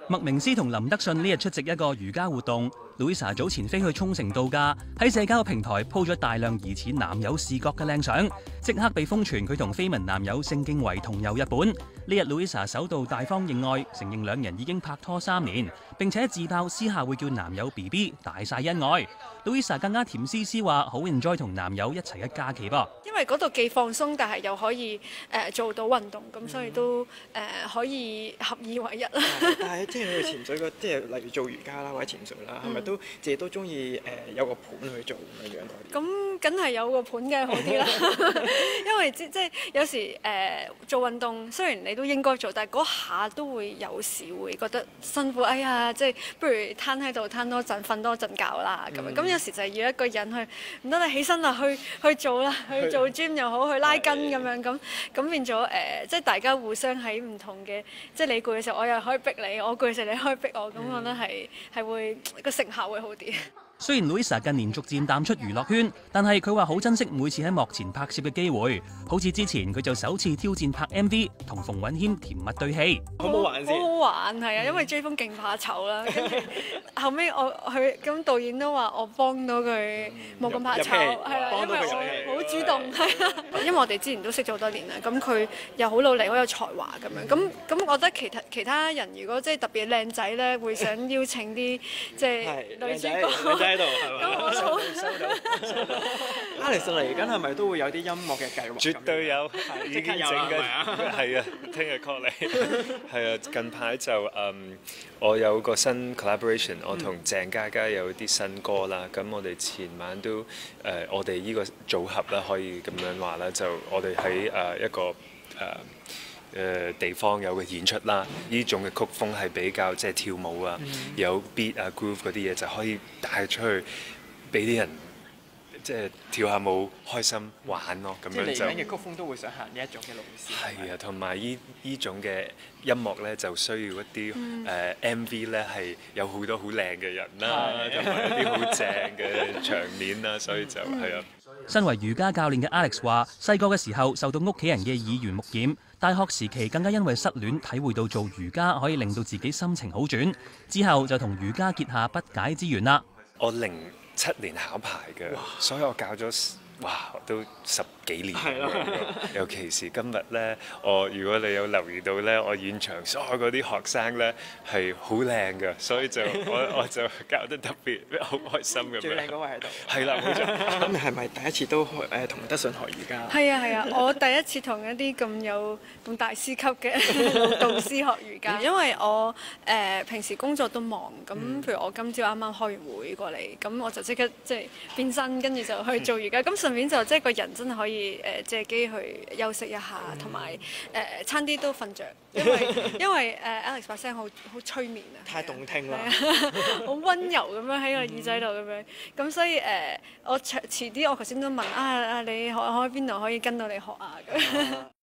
麥明詩同林德信呢日出席一個瑜伽活動 ，Louisa 早前飛去沖繩度假，喺社交平台 po 咗大量疑似男友視角嘅靚相，即刻被瘋傳佢同緋聞男友盛敬維同遊日本。呢日 Louisa 首度大方認愛，承認兩人已經拍拖3年，並且自爆私下會叫男友 BB， 大晒恩愛。Louisa 更加甜絲絲話好 enjoy 同男友一齊嘅假期噃， 因為嗰度既放鬆，但係又可以做到運動，咁所以都可以合二為一啦。 但係即係你潛水個，即係例如做瑜伽啦或者潛水啦，係咪都自己都中意有個盤去做咁樣多啲？ 咁梗係有個盤嘅好啲啦，因為即係有時做運動，雖然你都應該做，但係嗰下都會有時會覺得辛苦。哎呀，即係不如攤喺度攤多陣，瞓多陣覺啦咁樣。咁有時就係要一個人去，唔得你起身啦，去做啦，去做 gym 又好，去拉筋咁樣咁變咗即係大家互相喺唔同嘅，即係你攰嘅時候，我又可以逼你；我攰嘅時候，你可以逼我。咁我覺得係會個成效會好啲。 雖然 Louisa 近年逐漸淡出娛樂圈，但係佢話好珍惜每次喺幕前拍攝嘅機會。好似之前佢就首次挑戰拍 MV， 同馮允謙甜蜜對戲， 好唔好玩先？ 好好玩係啊，因為追風勁怕醜啦，跟住後尾咁導演都話我幫到佢冇咁怕醜，係啦，因為我好主動係啊，因為我哋之前都識咗好多年啦，咁佢又好努力，好有才華咁樣，咁我覺得其他人如果即係特別靚仔咧，會想邀請啲即係女主角。 喺度係嘛？ 咁我都收到。Alex 嚟緊係咪都會有啲音樂嘅計劃？ 絕對有，已經整緊，係啊，聽日 call 你。係啊，近排就我有個新 collaboration， 我同鄭嘉嘉有啲新歌啦。咁我哋前晚都我哋呢個組合啦，可以咁樣話啦，就我哋喺一個地方有個演出啦，呢種嘅曲風係比較即係跳舞啊，有 beat 啊 groove 嗰啲嘢就可以帶出去俾啲人即係跳下舞開心玩咯，咁樣就。 即係嚟緊嘅曲風都會想行呢一種嘅路線。係啊，同埋呢種嘅音樂咧就需要一啲MV 咧係有好多好靚嘅人啦，同埋一啲好正嘅場面啦，所以就係啊。 身為瑜伽教練嘅 Alex 話：細個嘅時候受到屋企人嘅耳濡目染，大學時期更加因為失戀，體會到做瑜伽可以令到自己心情好轉。之後就同瑜伽結下不解之緣啦。 我07年考牌嘅，所以我教咗都10幾年。尤其是今日咧，如果你有留意到咧，我現場所有嗰啲學生咧係好靚嘅，所以就我就教得特別好開心咁樣。 最靚嗰位喺度。 係啦，冇錯。 咁你係咪第一次都同德信學瑜伽？ 係啊，我第一次同一啲咁大師級嘅導師學瑜伽，因為我平時工作都忙，咁譬如我今朝啱啱開完會過嚟，咁我就即刻即係變身，跟住就去做瑜伽，咁順便就即係個人真係可以借機去休息一下，同埋差啲都瞓着，因為Alex 把聲好催眠啊， 太動聽啦， 好溫柔咁樣喺個耳仔度咁樣，咁所以我遲啲我頭先都問你可喺邊度可以跟到你學啊咁。